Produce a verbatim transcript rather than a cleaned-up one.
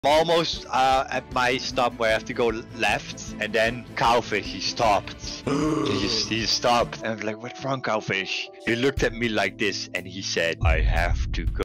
almost uh, at my stop where I have to go left, and then Cowfish, he stopped. he, just, he stopped. And I'm like, what's wrong, Cowfish? He looked at me like this and he said, I have to go.